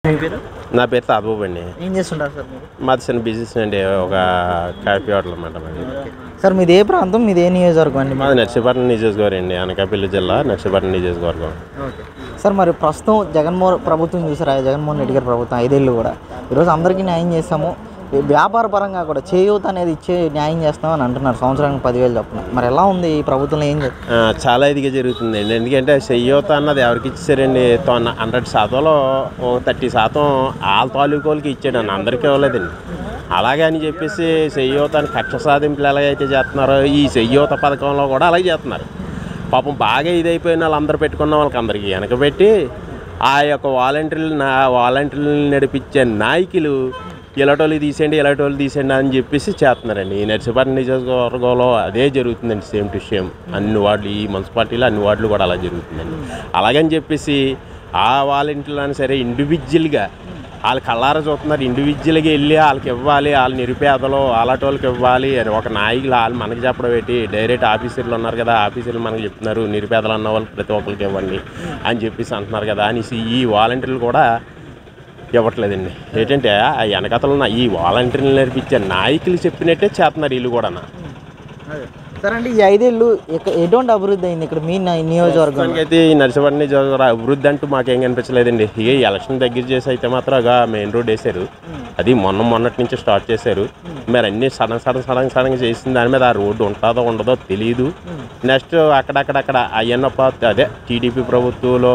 నా పేరు తాతబాబు అండి. ఏం చేస్తుంటారు సార్ మీరు? మాది చిన్న బిజినెస్ అండి, ఒక కాఫీ హోటల్ అన్నమాట మాది. సార్ మీది ఏ ప్రాంతం, మీది ఏ నియోజకవర్గం అండి? మాది నర్సీపట్నం నియోజకవర్గం అండి, అనకాపల్లి జిల్లా నర్సీపట్నం నియోజకవర్గం. సార్ మరి ప్రస్తుతం జగన్మోహన్ ప్రభుత్వం చూసారా, జగన్మోహన్ రెడ్డి గారి ప్రభుత్వం 5 ఏళ్ళు కూడా ఈరోజు అందరికీ న్యాయం చేస్తాము, వ్యాపార పరంగా కూడా చేయూత అనేది ఇచ్చే న్యాయం చేస్తామని అంటున్నారు, సంవత్సరానికి 10,000 చొప్పున. మరి ఎలా ఉంది ఈ ప్రభుత్వంలో ఏం చాలా ఇదిగా జరుగుతుందండి. ఎందుకంటే చేయూత అన్నది ఎవరికి ఇచ్చారండి? 100%లో 30% వాళ్ళ తాలూకోలకి ఇచ్చాడండి, అందరికీ ఇవ్వలేదండి. అలాగే అని చెప్పేసి చేయూతని కక్ష సాధింపులు ఎలాగైతే చేస్తున్నారో ఈ చేయూత పథకంలో కూడా అలాగే చేస్తున్నారు. పాపం బాగా ఇదైపోయిన వాళ్ళందరూ పెట్టుకున్న వాళ్ళకి అందరికీ వెనకబెట్టి ఆ యొక్క వాలంటీర్లు నడిపించే నాయకులు ఇలాంటి వాళ్ళు తీసేయండి అని చెప్పేసి చేస్తున్నారండి. ఈ నర్సీపట్నం నియోజకవర్గంలో అదే జరుగుతుందండి, సేమ్ టు సేమ్. అన్ని వార్డులు, ఈ మున్సిపాలిటీలో అన్ని వార్డులు కూడా అలా జరుగుతుందండి. అలాగని చెప్పేసి ఆ వాలంటీర్లు అయినా సరే ఇండివిజువల్గా వాళ్ళు కళ్ళారా చూస్తున్నారు, ఇండివిజువల్గా వెళ్ళి వాళ్ళకి ఇవ్వాలి, వాళ్ళ నిరుపేదలు అలాంటి వాళ్ళకి ఇవ్వాలి అని ఒక నాయకులు వాళ్ళు మనకి చెప్పడం పెట్టి డైరెక్ట్ ఆఫీసర్లు ఉన్నారు కదా, ఆఫీసర్లు మనకు చెప్తున్నారు నిరుపేదలు అన్న వాళ్ళకి ప్రతి ఒక్కరికి ఇవ్వండి అని చెప్పేసి అంటున్నారు కదా అనేసి ఈ వాలంటీర్లు కూడా ఇవ్వట్లేదండి. ఏంటంటే ఆ వెనకతలు ఈ వాలంటీర్లు నేర్పించే నాయకులు చెప్పినట్టే చేస్తున్నారు వీళ్ళు కూడా. సరే అండి, ఈ 5 ఏళ్ళు ఎటువంటి అభివృద్ధి అయింది ఇక్కడ మీ నియోజకవర్గం? అయితే ఈ నర్సీపట్నం నియోజకవర్గం అభివృద్ధి అంటూ మాకేం కనిపించలేదండి. ఇక ఎలక్షన్ దగ్గర చేసి అయితే మాత్రం మెయిన్ రోడ్ వేశారు, అది మొన్నటి నుంచి స్టార్ట్ చేశారు. మరి అన్నీ సడన్ చేసిన దాని మీద ఆ రోడ్డు ఉంటుందో ఉండదో తెలియదు. నెక్స్ట్ అక్కడక్కడ అదే టీడీపీ ప్రభుత్వంలో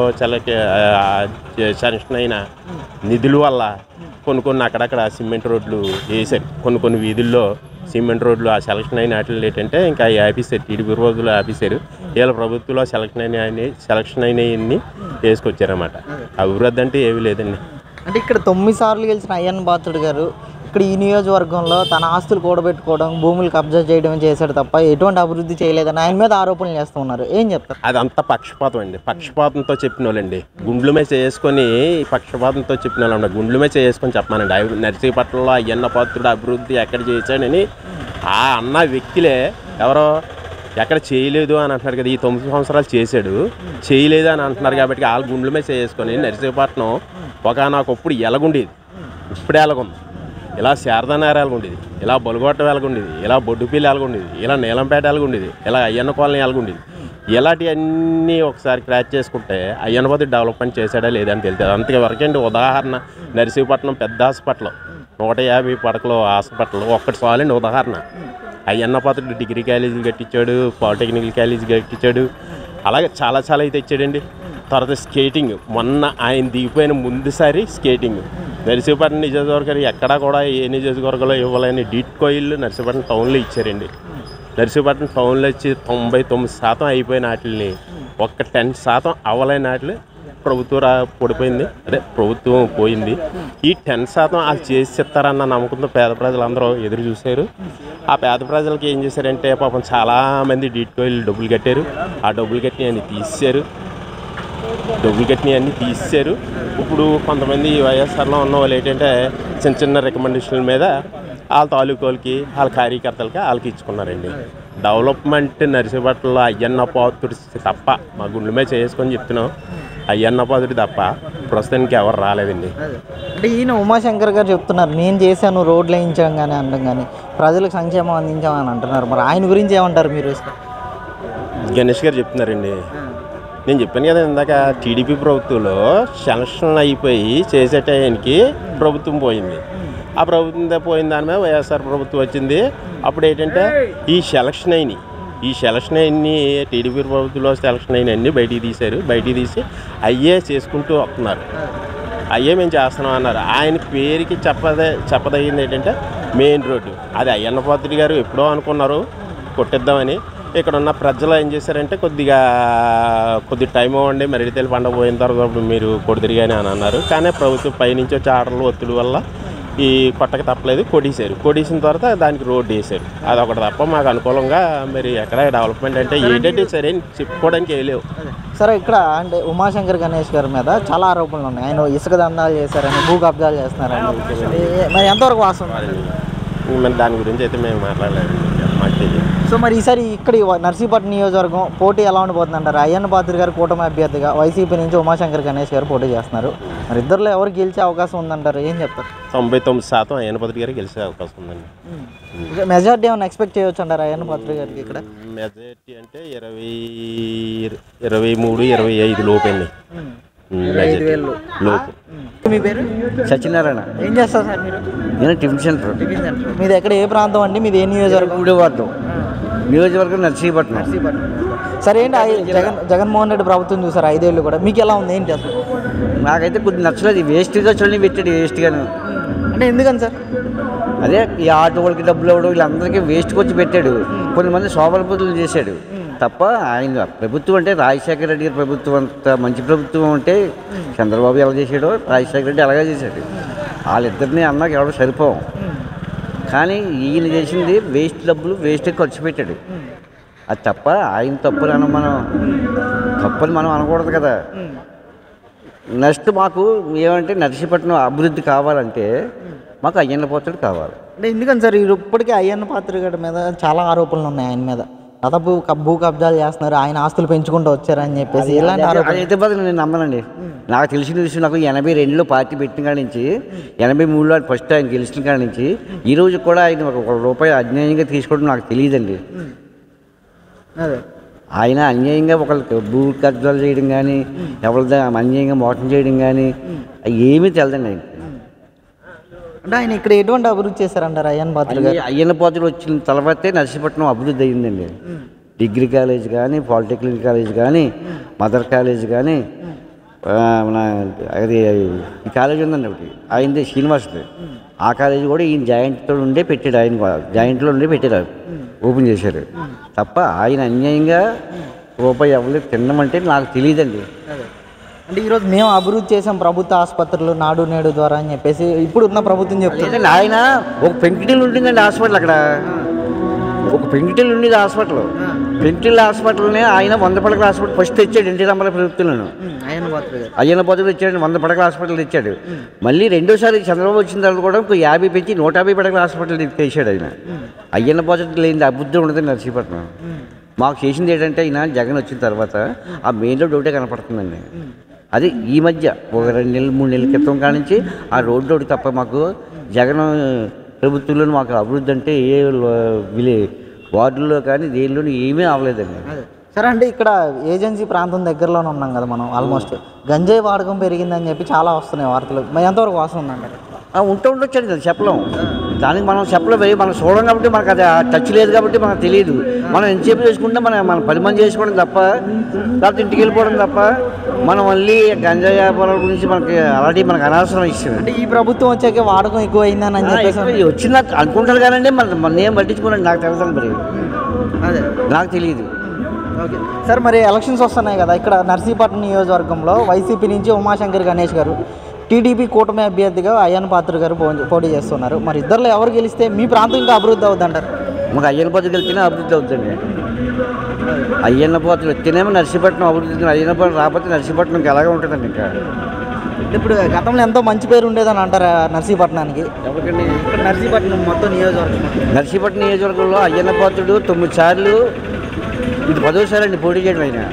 శాంక్షన్ అయిన నిధుల వల్ల కొన్ని అక్కడక్కడ సిమెంట్ రోడ్లు వేశారు. కొన్ని వీధుల్లో సిమెంట్ రోడ్లు ఆ సెలక్షన్ అయిన వాటిలో ఏంటంటే ఇంకా ఆఫీసర్ టీడీపీ రోజులు ఆఫీసర్ వీళ్ళ ప్రభుత్వంలో సెలక్షన్ అయినవన్నీ వేసుకొచ్చారన్నమాట. అభివృద్ధి అంటే ఏమీ లేదండి. అంటే ఇక్కడ 9 సార్లు గెలిచిన అయ్యన్న పాత్రుడు గారు ఇక్కడ ఈ నియోజకవర్గంలో తన ఆస్తులు కూడబెట్టుకోవడం, భూములు కబ్జా చేయడం చేశాడు తప్ప ఎటువంటి అభివృద్ధి చేయలేదని ఆయన మీద ఆరోపణలు చేస్తూ ఉన్నారు. ఏం చెప్తారు? అదంతా పక్షపాతం అండి, పక్షపాతంతో చెప్పిన వాళ్ళండి. గుండ్లు మీద చేసుకొని పక్షపాతంతో చెప్పిన వాళ్ళు గుండ్లు మీద చేసుకొని చెప్పమానండి. నర్సీపట్నంలో అయ్యన్న పాత్రుడు అభివృద్ధి ఎక్కడ చేశాడని ఆ అన్న వ్యక్తులే ఎవరో ఎక్కడ చేయలేదు అని అంటున్నారు కదా. ఈ 9 సంవత్సరాలు చేశాడు, చేయలేదు అని అంటున్నారు కాబట్టి వాళ్ళ గుండ్ల మీద చేసుకొని నర్సీపట్నం ఒకనొకప్పుడు ఎలాగుండేది, ఇప్పుడే ఎలాగుంది. ఇలా శారదానగర్ ఎలాగుండేది, ఇలా బొలగొట్ట ఎలాగుండేది, ఇలా బొడ్డుపల్లి ఎలాగుండేది, ఇలా నీలంపేట ఎలాగుండేది, ఇలా అయ్యన్న కాలనీ ఎలాగుండేది. ఇలాంటివన్నీ ఒకసారి క్రాచ్ చేసుకుంటే అయ్యన్న పాత్రుడు డెవలప్మెంట్ చేశాడా లేదని తెలుస్తుంది. అంతవరకండి. ఉదాహరణ నర్సీపట్నం పెద్ద హాస్పిటల్ 150 పడకలు హాస్పిటల్ ఒక్కటి చాలండి ఉదాహరణ. అయ్యన్న పాత్రుడు డిగ్రీ కాలేజీలు కట్టించాడు, పాలిటెక్నికల్ కాలేజీ కట్టించాడు, అలాగే చాలా అయితే ఇచ్చాడండి. తర్వాత స్కేటింగ్, మొన్న ఆయన దిగిపోయిన ముందుసారి స్కేటింగ్ నర్సీపట్నం నియోజకవర్గం ఎక్కడా కూడా ఏ నియోజకవర్గంలో ఇవ్వాలని డిట్కోయిల్లు నర్సీపట్నం టౌన్లో ఇచ్చారండి. నర్సీపట్నం టౌన్లో ఇచ్చి 99% అయిపోయిన వాటిని ఒక్క 10% అవ్వలేని వాటిని ప్రభుత్వం పోయింది. ఈ 10% వాళ్ళు చేసి ఇస్తారన్న నమ్మకంతో పేద ప్రజలందరూ ఎదురు చూశారు. ఆ పేద ప్రజలకి ఏం చేశారంటే పాపం చాలామంది డిట్కోయిల్ డబ్బులు కట్టారు, ఆ డబ్బులు కట్టిన అన్ని తీసేశారు. ఇప్పుడు కొంతమంది వైఎస్ఆర్లో ఉన్న వాళ్ళు ఏంటంటే చిన్న రికమెండేషన్ల మీద వాళ్ళ తాలూకోలకి వాళ్ళ కార్యకర్తలకి వాళ్ళకి ఇచ్చుకున్నారండి. డెవలప్మెంట్ నర్సీపట్నంలో అయ్యన్న పాత్రుడు తప్ప, మా గుండె మీద చేసుకొని చెప్తున్నాం, అయ్యన్న పాత్రుడు తప్ప ప్రస్తుతానికి ఎవరు రాలేదండి. అంటే ఈయన ఉమాశంకర్ గారు చెప్తున్నారు, నేను చేశాను, రోడ్లు వేయించాం కానీ అనడం కానీ ప్రజలకు సంక్షేమం అందించామని అంటున్నారు. మరి ఆయన గురించి ఏమంటారు మీరు? గణేష్ గారు చెప్తున్నారండి. నేను చెప్పాను కదా ఇందాక, టీడీపీ ప్రభుత్వంలో సెలక్షన్ అయిపోయి చేసే టైంకి ప్రభుత్వం పోయింది. ఆ ప్రభుత్వం పోయిన దాని మీద వైఎస్ఆర్ ప్రభుత్వం వచ్చింది. అప్పుడు ఏంటంటే ఈ సెలక్షన్ అయినవి టీడీపీ ప్రభుత్వంలో సెలక్షన్ అయినవన్నీ బయటికి తీసి అయ్యే చేసుకుంటూ వస్తున్నారు. అయ్యే మేము చేస్తున్నాం అన్నారు. ఆయన పేరుకి చెప్పదగింది ఏంటంటే మెయిన్ రోడ్డు. అది అయ్యన్న పాత్రుడు గారు ఎప్పుడో అనుకున్నారు కొట్టిద్దామని. ఇక్కడ ఉన్న ప్రజలు ఏం చేశారంటే కొద్ది టైం ఇవ్వండి, మరిడితేలి పండుగ పోయిన తర్వాత మీరు కొడుదిరిగానే అని అన్నారు. కానీ ప్రభుత్వం పైనుంచి వచ్చే ఆర్డర్లు ఒత్తిడి వల్ల ఈ కొట్టక తప్పలేదు, కొట్టేసిన తర్వాత దానికి రోడ్డు వేశారు. అదొకటి తప్ప మాకు అనుకూలంగా మరి ఎక్కడ డెవలప్మెంట్ అంటే ఏంటంటే సరే చెప్పుకోవడానికి ఏం లేవు. సరే, ఇక్కడ అంటే ఉమాశంకర్ గణేష్ గారి మీద చాలా ఆరోపణలు ఉన్నాయి. ఆయన ఇసుక దందాలు చేశారని, భూ కబ్జాలు చేస్తున్నారని. మరి ఎంతవరకు వాస్తవం? మరి దాని గురించి అయితే మేము మాట్లాడలేదు, మాకు తెలియదు. సో మరి ఈసారి ఇక్కడ నర్సీపట్నం నియోజకవర్గం పోటీ ఎలా ఉండిపోతుంది అంటారు? అయ్యన్న పాత్రి గారు కూటమి అభ్యర్థిగా, వైసీపీ నుంచి ఉమాశంకర్ గణేష్ గారు పోటీ చేస్తున్నారు. మరి ఇద్దరులో ఎవరు గెలిచే అవకాశం ఉందంటారు? ఏం చెప్తారు? 99% అయ్యన్న పాత్రి గారికి గెలిచే అవకాశం ఉందండి. మెజార్టీ ఏమైనా ఎక్స్పెక్ట్ చేయవచ్చు అంటారు అయ్యన్న పాత్రి గారికి ఇక్కడ? మెజార్టీ అంటే 23-25 లోపండి. లోపు. మీ పేరు? సత్యనారాయణ. ఏం చేస్తారు సార్ మీరు? నేను టిఫిన్ సెంటర్. మీది ఎక్కడ, ఏ ప్రాంతం అండి? మీది ఏ నియోజకవర్గం? గూడెవార్డు నియోజకవర్గం నర్సీపట్నం. సరే ఏంటి జగన్మోహన్ రెడ్డి ప్రభుత్వం చూసారు 5 ఏళ్ళు కూడా, మీకు ఎలా ఉంది? ఏంటి అసలు? నాకైతే కొద్దిగా నచ్చలేదు. వేస్ట్గా చూడండి పెట్టాడు, వేస్ట్గాను. అంటే ఎందుకని సార్? అదే ఈ ఆటో వాళ్ళకి డబ్బులు ఇవ్వడం, వీళ్ళందరికీ వేస్ట్కి వచ్చి పెట్టాడు. కొంతమంది శోభలపతులు చేశాడు తప్ప. ఆయన ప్రభుత్వం అంటే రాజశేఖర రెడ్డి గారి ప్రభుత్వం అంత మంచి ప్రభుత్వం అంటే చంద్రబాబు ఎలా చేశాడో రాజశేఖర రెడ్డి అలాగే చేశాడు. వాళ్ళిద్దరిని అన్నాక ఎవడో సరిపోవం. కానీ ఈయన చేసింది వేస్ట్ డబ్బులు వేస్ట్గా ఖర్చు పెట్టాడు. అది తప్ప ఆయన తప్పని మనం అనకూడదు కదా. నెక్స్ట్ మాకు ఏమంటే నర్సీపట్నం అభివృద్ధి కావాలంటే మాకు అయ్యన్న పాత్రుడు కావాలి. అంటే ఎందుకని సార్ ఇప్పటికే అయ్యన్న పాత్ర గారి మీద చాలా ఆరోపణలు ఉన్నాయి. ఆయన మీద దాదాపు భూ కబ్జాలు చేస్తున్నారు, ఆయన ఆస్తులు పెంచుకుంటూ వచ్చారని చెప్పేసి ఇలాంటి అయితే బాధ నేను నమ్మనండి. నాకు తెలిసిన విషయం, నాకు 82లో పార్టీ పెట్టిన కాడి నుంచి 83లో ఫస్ట్ ఆయన గెలిచిన కాడి నుంచి ఈ రోజు కూడా ఆయన ₹1 అన్యాయంగా తీసుకోవడం నాకు తెలియదండి. ఆయన అన్యాయంగా ఒకరికి భూ కబ్జాలు చేయడం కానీ, ఎవరి అన్యాయంగా మోసం చేయడం కానీ ఏమీ తెలదండి ఆయన. అంటే ఆయన ఇక్కడ ఎటువంటి అభివృద్ధి చేశారంటారు అయ్యన్న పాత్ర గారు? అయ్యన్న పాత్రుడు వచ్చిన తర్వాతే నర్సీపట్నం అభివృద్ధి అయ్యిందండి. డిగ్రీ కాలేజ్ కానీ, పాలిటెక్నిక్ కాలేజ్ కానీ, మదర్ కాలేజ్ కానీ, మన అది ఈ కాలేజ్ ఉందండి ఒకటి ఆయనది శ్రీనివాసుది. ఆ కాలేజీ కూడా ఈయన జాయింట్తో ఉండే పెట్టాడు. ఆయన జాయింట్లో ఉండే పెట్టారు, ఓపెన్ చేశారు. తప్ప ఆయన అన్యాయంగా రూపాయి ఎవరికి తినమంటే నాకు తెలియదండి. అంటే ఈరోజు మేము అభివృద్ధి చేసాం ప్రభుత్వ ఆసుపత్రులు నాడు నేడు ద్వారా అని చెప్పేసి ఇప్పుడు ఉన్న ప్రభుత్వం చెప్తుంది. ఆయన ఒక పెంకిటిల్ ఉంటుందండి హాస్పిటల్, అక్కడ ఒక పెంకిటిల్ ఉండేది హాస్పిటల్. పెంకిటిల్ హాస్పిటల్ని ఆయన 100 పడకల హాస్పిటల్ ఫస్ట్ తెచ్చాడు ఎన్టీ రామారావు ప్రభుత్వంలో. అయ్యన్న పాత్రుడు తెచ్చాడు, 100 పడకల హాస్పిటల్ తెచ్చాడు. మళ్ళీ రెండోసారి చంద్రబాబు వచ్చిన తర్వాత కూడా 50 పెంచి 150 పడకల హాస్పిటల్ తెచ్చాడు ఆయన. అయ్యన్న పాత్రుడు లేని అభివృద్ధి ఉండదు నర్సీపట్నం. మాకు చేసింది ఏంటంటే ఆయన జగన్ వచ్చిన తర్వాత ఆ మెయిన్ రోడ్ ఒకటే కనపడుతుందండి. అది ఈ మధ్య ఒక 2 నెలలు 3 నెలల క్రితం కానించి ఆ రోడ్డు ఒకటి తప్ప మాకు జగన్ ప్రభుత్వంలో మాకు అభివృద్ధి అంటే ఏ వార్డుల్లో కానీ దేనిలోనూ ఏమీ అవ్వలేదండి. సరే అంటే ఇక్కడ ఏజెన్సీ ప్రాంతం దగ్గరలోనే ఉన్నాం కదా మనం. ఆల్మోస్ట్ గంజాయి వాడకం పెరిగిందని చెప్పి చాలా వస్తున్నాయి వార్తలు. మరి ఎంతవరకు వాసన ఉందండి? ఉండొచ్చండి, అది చెప్పలేం. దానికి మనం చెప్పలేము, మనం చూడం కాబట్టి మనకు అది టచ్ లేదు కాబట్టి మనకు తెలియదు. మనం ఎంతసేపు చేసుకుంటే మన 10 మంది చేసుకోవడం తప్ప, లేకపోతే ఇంటికి వెళ్ళిపోవడం తప్ప మనం మళ్ళీ గంజాయి వ్యాపారాల గురించి అలాంటివి మనకు అనవసరం ఇస్తుంది. అంటే ఈ ప్రభుత్వం వచ్చాక వాడకం ఎక్కువ అయిందని చెప్పేసి వచ్చిన అనుకుంటారు కానండి. మన ఏం పట్టించుకోనండి, నాకు తెలుసు మరి, అదే నాకు తెలియదు. ఓకే సార్, మరి ఎలక్షన్స్ వస్తున్నాయి కదా ఇక్కడ నర్సీపట్నం నియోజకవర్గంలో వైసీపీ నుంచి ఉమాశంకర్ గణేష్ గారు, టీడీపీ కూటమి అభ్యర్థిగా అయ్యన్న పాత్ర గారు పోటీ చేస్తున్నారు. మరి ఇద్దరులో ఎవరు గెలిస్తే మీ ప్రాంతం ఇంకా అభివృద్ధి అవుతుందంటారు? మాకు అయ్యన్న పాత్ర గెలిస్తేనే అభివృద్ధి అవుతుంది. అయ్యన్న పాత్ర వస్తేనేమో నర్సీపట్నం అభివృద్ధి, అయ్యన్న పాత్ర రాకపోతే నర్సీపట్నంకి ఎలాగే ఉంటుందండి. ఇంకా ఇప్పుడు గతంలో ఎంతో మంచి పేరు ఉండేదని అంటారా నర్సీపట్నానికి? ఎవరికండి? ఇక్కడ నర్సీపట్నం మొత్తం నర్సీపట్నం నియోజకవర్గంలో అయ్యన్న పాత్రుడు 9 సార్లు, ఇది 10వ సారి అండి పోటీ చేయడం. ఆయన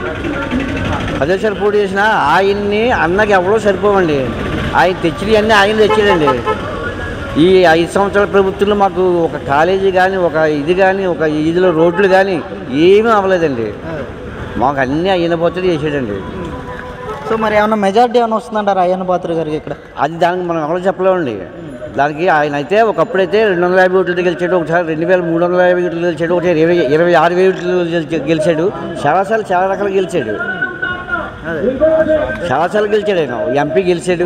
10వ సారి పోటీ చేసినా ఆయన్ని అన్నకి ఎవరో సరిపోవండి. ఆయన తెచ్చినవి అన్నీ ఆయన తెచ్చాడండి. ఈ 5 సంవత్సరాల ప్రభుత్వంలో మాకు ఒక కాలేజీ కానీ, ఒక ఇది కానీ, ఒక ఈదిలో రోడ్లు కానీ ఏమీ అవ్వలేదండి. మాకు అన్నీ అయ్యన్న పాత్రుడు చేసాడండి. సో మరి ఏమన్నా మెజార్టీ ఏమైనా వస్తుందంటారు అయ్యన్న పాత్ర గారికి ఇక్కడ? అది దానికి మనం ఎవరో చెప్పలేమండి. దానికి ఆయన అయితే ఒకప్పుడైతే 250 ఓట్లతో గెలిచాడు, ఒకసారి 2350 ఓట్లు గెలిచాడు, ఒకసారి 26,000 ఓట్లు గెలిచాడు. చాలాసార్లు చాలా రకాలు గెలిచాడు, చాలాసార్లు గెలిచాడు. ఆయన ఎంపీ గెలిచాడు.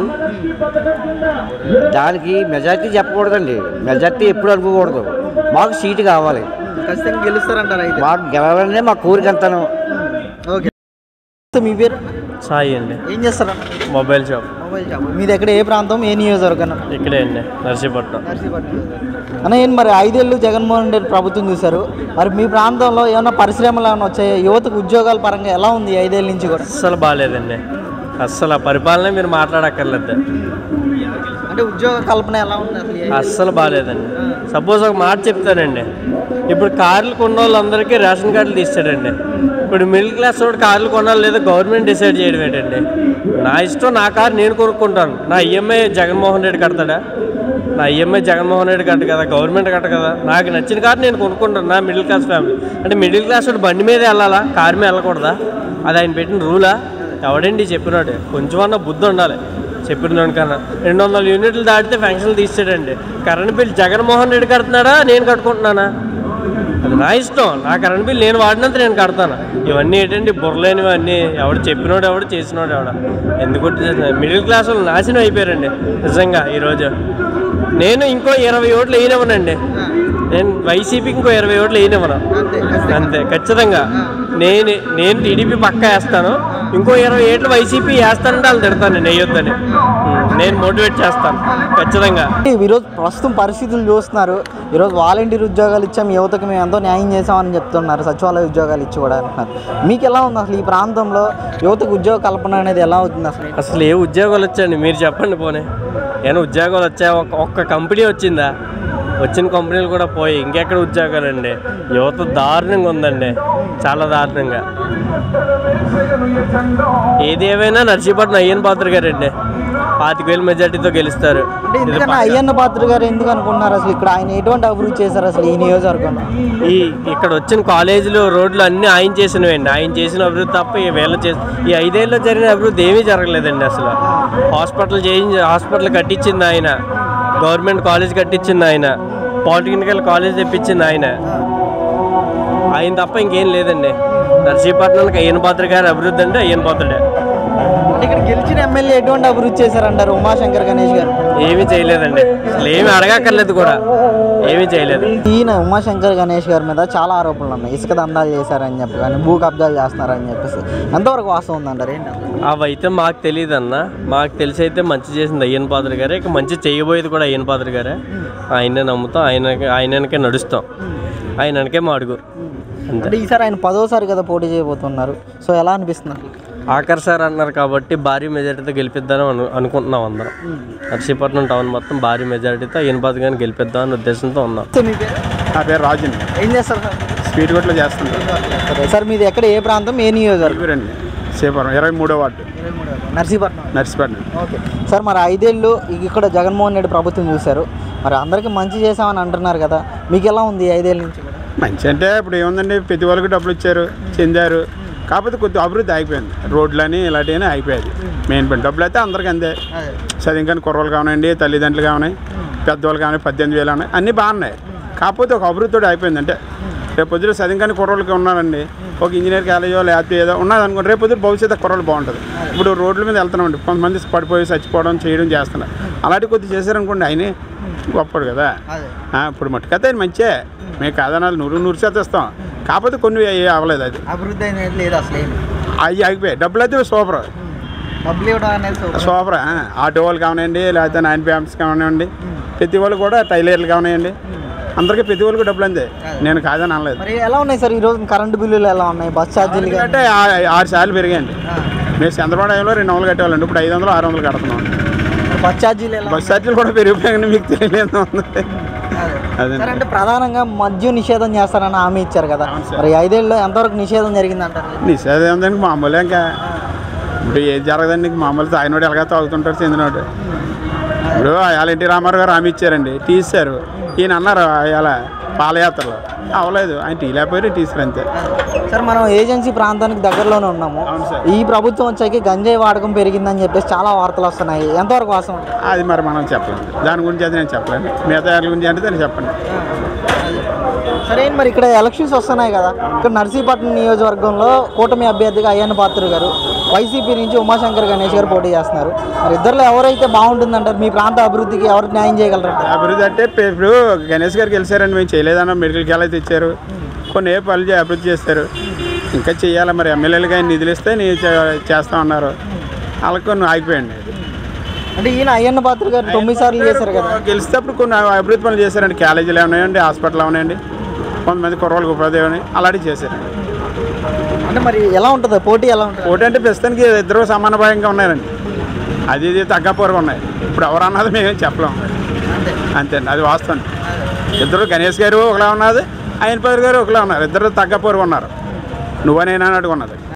దానికి మెజార్టీ చెప్పకూడదండి, మెజార్టీ ఎప్పుడు అనుకోకూడదు. మాకు సీటు కావాలి, ఖచ్చితంగా గెలుస్తారంటారు. మాకు గెలవాలనే మా కోరిక అంతాను. ఓకే, మీ పేరు? సాయి అండి. ఏం చేస్తారా? Mobile shop. మీది ఎక్కడ, ఏ ప్రాంతం, ఏ నియోజకవర్గం? ఇక్కడే అండి, నర్సీపట్నం. అన్న ఏంటి మరి 5 ఏళ్ళు జగన్మోహన్ రెడ్డి ప్రభుత్వం చూశారు. మరి మీ ప్రాంతంలో ఏమైనా పరిశ్రమలు ఏమైనా వచ్చాయి? యువతకు ఉద్యోగాల పరంగా ఎలా ఉంది 5 ఏళ్ళ నుంచి కూడా? అసలు బాగాలేదండి. అస్సలు ఆ పరిపాలన మీరు మాట్లాడక్కర్లేదు. అంటే ఉద్యోగ కల్పన ఎలా ఉంది అసలు? అస్సలు బాగాలేదండి. సపోజ్ ఒక మాట చెప్తానండి, ఇప్పుడు కార్లు కొన్న వాళ్ళందరికీ రేషన్ కార్డులు తీస్తాడండి. ఇప్పుడు మిడిల్ క్లాస్ వాడు కార్లు కొనాలి లేదా గవర్నమెంట్ డిసైడ్ చేయడం ఏంటండి? నా ఇష్టం, నా కారు నేను కొనుక్కుంటాను. నా ఈఎంఐ జగన్మోహన్ రెడ్డి కడతాడా? నా ఈఎంఐ జగన్మోహన్ రెడ్డి కట్ట కదా, గవర్నమెంట్ కట్ట కదా. నాకు నచ్చిన కారు నేను కొనుక్కుంటాను. నా మిడిల్ క్లాస్ ఫ్యామిలీ అంటే మిడిల్ క్లాస్ వాడు బండి మీద వెళ్ళాలా, కారు మీద వెళ్ళకూడదా? అది ఆయన పెట్టిన రూలా? ఎవడండి చెప్పినాడు? కొంచెమన్నా బుద్ధి ఉండాలి చెప్పిన కన్నా. 200 యూనిట్లు దాటితే ఫంక్షన్లు తీసాడండి. కరెంట్ బిల్ జగన్మోహన్ రెడ్డి కడుతున్నాడా, నేను కట్టుకుంటున్నానా? అది నా ఇష్టం. నా కరెంట్ బిల్ నేను వాడినంత నేను కడతాను. ఇవన్నీ ఏంటండి బుర్రలేనివి అన్నీ. ఎవడు చెప్పినోడు ఎవడు, చేసినోడు ఎవడ. ఎందుకు మిడిల్ క్లాస్ వాళ్ళు నాశనం అయిపోయారండి నిజంగా ఈరోజు. నేను ఇంకో 20 ఓట్లు వేయనివ్వనండి. నేను వైసీపీకి ఇంకో 20 ఓట్లు వేయనివ్వను అంతే ఖచ్చితంగా. నేను టీడీపీ పక్కా వేస్తాను. ఇంకో 20 ఏట్లు వైసీపీ వేస్తానంటే వాళ్ళు తిడతానండి, వేయొద్దని. నేను మోటివేట్ చేస్తాను ఖచ్చితంగా. ఈరోజు ప్రస్తుతం పరిస్థితులు చూస్తున్నారు. ఈరోజు వాలంటీర్ ఉద్యోగాలు ఇచ్చాం, యువతకు మేము ఎంతో న్యాయం చేసామని చెప్తున్నారు. సచివాలయ ఉద్యోగాలు ఇచ్చి కూడా అంటున్నారు. మీకు ఎలా ఉంది అసలు ఈ ప్రాంతంలో యువతకు ఉద్యోగ కల్పన అనేది ఎలా అవుతుంది అసలు? అసలు ఏ ఉద్యోగాలు వచ్చాయండి మీరు చెప్పండి. పోనీ ఏమైనా ఉద్యోగాలు వచ్చాయా? ఒక్క కంపెనీ వచ్చిందా? వచ్చిన కంపెనీలు కూడా పోయి ఇంకెక్కడ ఉద్యోగాలండి? యువత దారుణంగా ఉందండి, చాలా దారుణంగా. ఏది ఏమైనా నర్సీపట్నం అయ్యన్ పాత్ర గారండి 25,000 మెజార్టీతో గెలుస్తారు. అంటే ఎందుకన్నా అయ్యన్న పాత్ర గారు ఎందుకు అనుకుంటున్నారు అసలు? ఇక్కడ ఆయన ఎటువంటి అభివృద్ధి చేశారు అసలు ఈ నియోజకవర్గంలో? ఇక్కడ వచ్చిన కాలేజీలు, రోడ్లు అన్నీ ఆయన చేసినవండి. ఆయన చేసిన అభివృద్ధి తప్ప ఈ 5 ఏళ్ళలో జరిగిన అభివృద్ధి ఏమీ జరగలేదండి అసలు. హాస్పిటల్ కట్టించింది ఆయన, గవర్నమెంట్ కాలేజ్ కట్టించింది ఆయన, పాలిటెక్నికల్ కాలేజ్ తెప్పించింది ఆయన తప్ప ఇంకేం లేదండి. నర్సీపట్నానికి అయ్యన్ పాత్ర గారి అభివృద్ధి అంటే అయ్యన్ పాత్రుడే. ఇక్కడ గెలిచిన ఎమ్మెల్యే ఎటువంటి అభివృద్ధి చేశారంటారు? ఉమాశంకర్ గణేష్ గారు ఏమీ చేయలేదండి. అసలు ఏమి అడగక్కర్లేదు కూడా, ఏమీ చేయలేదు. ఈయన ఉమాశంకర్ గణేష్ గారి మీద చాలా ఆరోపణలు ఉన్నాయి. ఇసుక దందాలు చేశారని చెప్పి, కానీ భూ కబ్జాలు చేస్తున్నారని చెప్పేసి ఎంతవరకు వాస్తవం ఉందంటారు? ఏంటి అవి అయితే మాకు తెలియదు అన్న. మాకు తెలిసి అయితే మంచి చేసింది అయ్యన్ పాత్ర గారే, ఇక మంచి చేయబోయేది కూడా అయ్యన్ పాత్ర గారే. ఆయనే నమ్ముతాం, ఆయనకే నడుస్తాం, ఆయనకే మా అడుగు. అంటే ఈసారి ఆయన 10వసారి కదా పోటీ చేయబోతున్నారు. సో ఎలా అనిపిస్తుంది? ఆఖరి సార్ అన్నారు కాబట్టి భారీ మెజార్టీతో గెలిపిద్దామని అనుకుంటున్నాం అందరం. నర్సీపట్నం టౌన్ మొత్తం భారీ మెజార్టీతో అయ్యన్ పాత్ర గారిని గెలిపిద్దామని ఉద్దేశంతో ఉన్నాం. నా పేరు రాజు. ఏం చేస్తారు సార్? స్పీడ్ కొట్లో చేస్తుంటారు సార్. మీది ఎక్కడ, ఏ ప్రాంతం, ఏ నియోజకవర్గం? అండి సేపురం 23వ వార్డు నర్సీపట్నం. Okay sir. మరి 5 ఏళ్ళు ఇక్కడ జగన్మోహన్ రెడ్డి ప్రభుత్వం చూశారు. మరి అందరికీ మంచి చేసామని అంటున్నారు కదా, మీకు ఎలా ఉంది 5 ఏళ్ళ నుంచి? మంచి అంటే ఇప్పుడు ఏముందండి, ప్రతి వాళ్ళకి డబ్బులు ఇచ్చారు, చెందారు. కాకపోతే కొద్దిగా అభివృద్ధి ఆగిపోయింది. రోడ్లని ఇలాంటివన్నీ అయిపోయాయి. మెయిన్ పని డబ్బులు అయితే అందరికీ అందే. చదివింకాని కుర్రలు కావనండి, తల్లిదండ్రులు కావనాయి, పెద్దవాళ్ళు కావనాయి, 18,000 ఉన్నాయి, అన్నీ బాగున్నాయి. కాకపోతే ఒక అభివృద్ధితో అయిపోయింది. అంటే రేపు పొద్దున చదివింకాని కుర్రలకి ఉన్నారండి, ఒక ఇంజనీర్ కాలేజో లేకపోతే ఏదో ఉన్నది అనుకోండి, రేపు పొద్దున భవిష్యత్తు కుర్రలు బాగుంటుంది. ఇప్పుడు రోడ్ల మీద వెళ్తున్నామండి, కొంతమంది పడిపోయి చచ్చిపోవడం చేయడం చేస్తున్నారు. అలాంటివి కొద్దిగా చేశారనుకోండి, ఆయనే గొప్పడు కదా. ఇప్పుడు మట్టుకైతే ఆయన మంచిగా, మేము కాదనాలు 100% ఇస్తాం. కాకపోతే కొన్ని అవ్వలేదు. అది అభివృద్ధి అనేది లేదు అసలు. అవి ఆగిపోయాయి. డబ్బులు అయితే సూపర్ సూపర్. ఆటో వాళ్ళు కావనండి, లేకపోతే 9 ఫ్యామిలీస్ కావనివ్వండి, ప్రతి వాళ్ళు కూడా టైలర్లు కావనివ్వండి, అందరికీ ప్రతి వాళ్ళకి డబ్బులు అందే. నేను కాదని అనలేదు. ఎలా ఉన్నాయి సార్ ఈరోజు కరెంటు బిల్లులు ఎలా ఉన్నాయి? బస్ ఛార్జీలు అంటే 6 సార్లు పెరిగాయండి. మేము చంద్రబాబు టైంలో 200 కట్టేవాళ్ళండి, ఇప్పుడు 500, 600 కడుతున్నాం. బస్ ఛార్జీలు కూడా పెరిగిపోయాయండి, మీకు తెలియలేదు. అదే అంటే ప్రధానంగా మద్యం నిషేధం చేస్తారని హామీ ఇచ్చారు కదా, మరి 5 ఏళ్ళలో ఎంతవరకు నిషేధం జరిగిందంటారు? నిషేధం ఏంటంటే మామూలే. ఇంకా ఇప్పుడు ఏది జరగదండి, మామూలు తాగినోడు ఎలాగ తాగుతుంటారు, చెందినోడు. ఇప్పుడు అయాల ఎన్టీ రామారావు గారు హామీ ఇచ్చారండి, తీశారు. ఈయన అన్నారు అయాల పాదయాత్రలో, అవ్వలేదు. ఆయన టీ లేకపోయారు, తీసారు అంతే. సార్ మనం ఏజెన్సీ ప్రాంతానికి దగ్గరలోనే ఉన్నాము. ఈ ప్రభుత్వం వచ్చాక గంజాయి వాడకం పెరిగిందని చెప్పేసి చాలా వార్తలు వస్తున్నాయి. ఎంతవరకు వాస్తవం? అది మరి మనం చెప్పలేము, దాని గురించి అది నేను చెప్పలేను. మిగతా వాటి గురించి అంటే దాన్ని చెప్పండి. సరే. మరి ఇక్కడ ఎలక్షన్స్ వస్తున్నాయి కదా, ఇక్కడ నర్సీపట్నం నియోజకవర్గంలో కూటమి అభ్యర్థిగా అయ్యన్న పాత్ర గారు, వైసీపీ నుంచి ఉమాశంకర్ గణేష్ గారు పోటీ చేస్తున్నారు. మరి ఇద్దరులో ఎవరైతే బాగుంటుందంటారు? మీ ప్రాంత అభివృద్ధికి ఎవరు న్యాయం చేయగలరు? అభివృద్ధి అంటే ఇప్పుడు గణేష్ గారు గెలిచారండి, మేము చేయలేదన్నా. మెడికల్ కాలేజ్ ఇచ్చారు, కొన్ని పనులు అభివృద్ధి చేస్తారు, ఇంకా చేయాలి. మరి ఎమ్మెల్యేలుగా ఆయన నిధులు ఇస్తే నేను చేస్తామన్నారు, వాళ్ళకి కొన్ని ఆగిపోయండి. అంటే ఈయన అయ్యన్న పాత్ర గారు 9 సార్లు చేశారు కదా, గెలిచేటప్పుడు కొన్ని అభివృద్ధి పనులు చేశారండి. కాలేజీలు ఉన్నాయండి, హాస్పిటల్ ఉన్నాయండి, కొంతమంది కుర్రోళ్ళకి ఉపాధి అలాంటివి చేశారండి. అంటే అంటే మరి ఎలా ఉంటుంది పోటీ ఎలా ఉంటుంది? పోటీ అంటే ప్రస్తుతానికి ఇద్దరు సమానభావంగా ఉన్నారండి. అది ఇది తగ్గపోరుగా ఉన్నాయి. ఇప్పుడు ఎవరు అన్నది మేమేం చెప్పలేం. అంతే అండి, అది వాస్తవం. ఇద్దరు గణేష్ గారు ఒకలా ఉన్నది, ఆయన పౌరు గారు ఒకలా ఉన్నారు. ఇద్దరు తగ్గపోరుగా ఉన్నారు. నువ్వనేనా అన్నట్టుగా ఉన్నది.